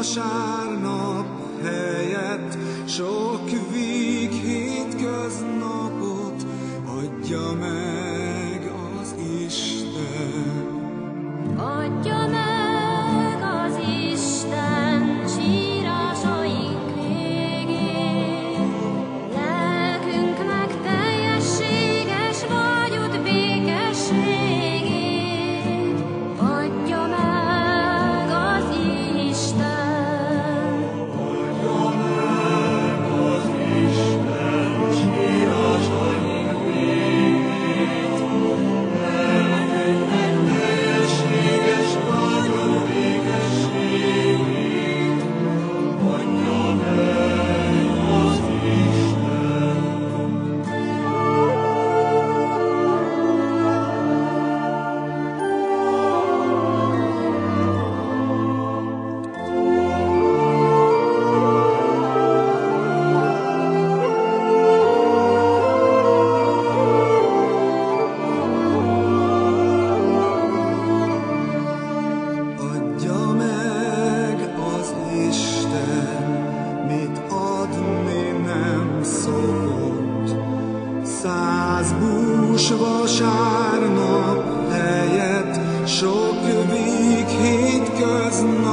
vasárnap helyett sok víg hétköznapot adja meg az Isten. Adja meg az Isten sírásaink végén, lelkünknek teljességes vágyott békességét. Adja meg az Isten. Adja meg az Isten sírásaink végét, lelkünknek teljességes vágyott békességét. Adja meg az Isten. Adja meg az Isten, mit adni nem szokott. 100 bús vasárnap helyett sok víg hétköznap